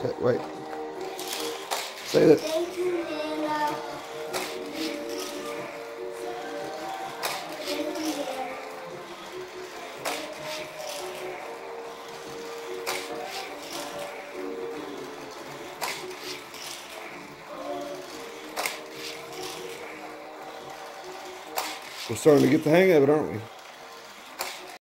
Okay, wait. Say that. We're starting to get the hang of it, aren't we?